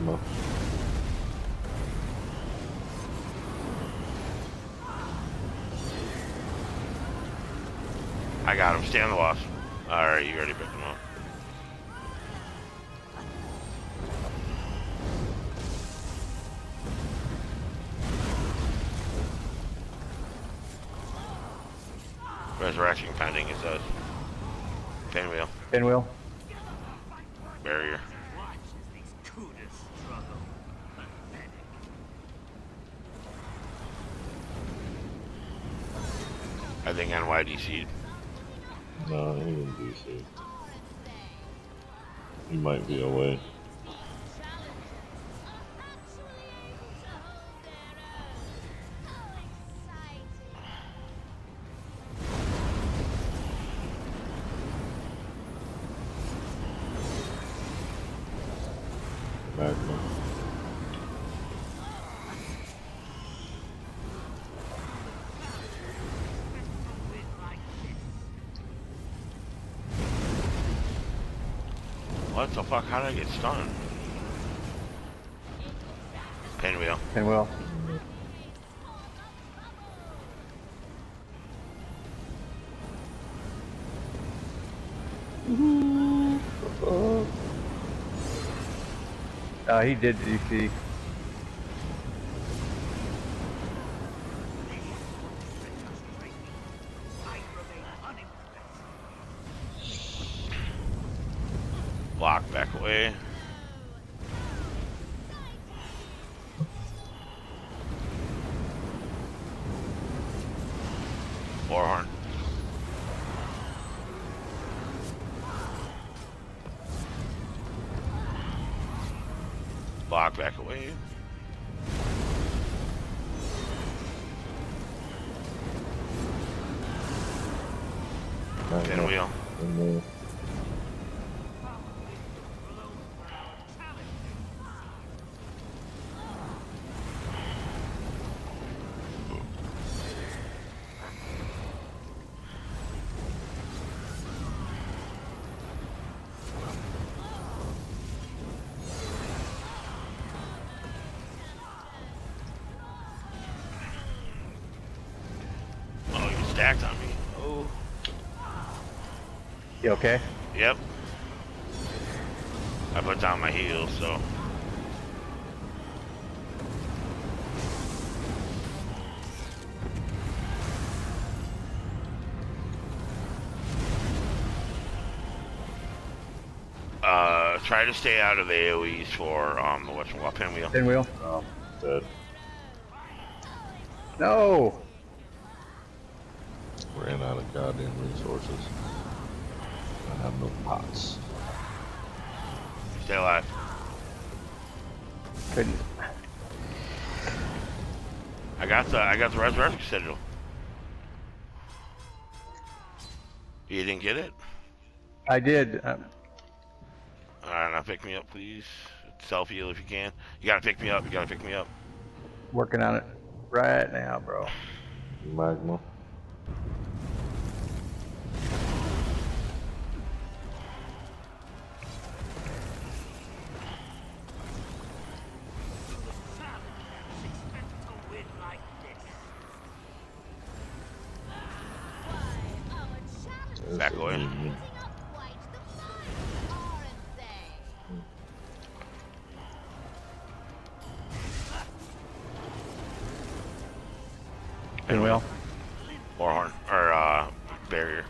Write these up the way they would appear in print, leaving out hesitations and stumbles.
Magma. I got him. Stay on the boss. Alright, you already picked him up. Resurrection pending, it says. Pinwheel. Pinwheel. Barrier. I think NYDC'd. No, he didn't DC. He might be away. Magma. What the fuck? How did I get stunned? Pinwheel. Pinwheel. He did DC. Block back away. Warhorn. Block back away. Pinwheel. Pinwheel. Oh, you stacked on me. Oh. You okay? Yep. I put down my heels, so. Try to stay out of the AoEs for the whatchamacallit pinwheel. Pinwheel. Oh, dead. No. Ran out of goddamn resources. I have no pots. Stay alive. Couldn't. I got the resurrection citadel. You didn't get it? I did. Alright, now pick me up, please. Self heal if you can. You gotta pick me up. You gotta pick me up. Working on it right now, bro. Magma. Back away. Pinwheel. Warhorn. Or, barrier.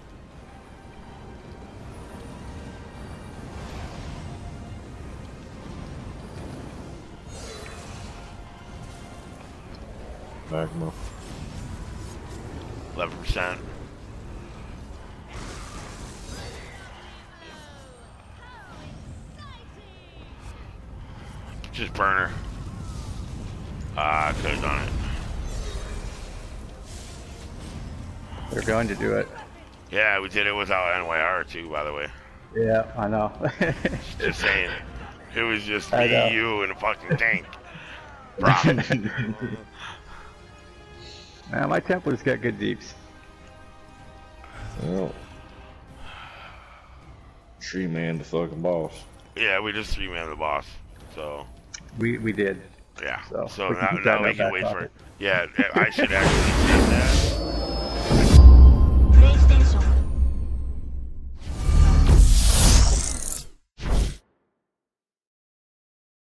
Magma. 11%. Just burner. I could have done it. They're going to do it. Yeah, we did it without NYR too, by the way. Yeah, I know. Just saying. It was just I know. me, you, and a fucking tank. Bro. Man, my Templar's got good deeps. Well, Tree man the fucking boss. Yeah, we just 3-man the boss. So We did. yeah. So, So we can now, keep that now in we our can back wait for. pocket. Yeah, I should actually save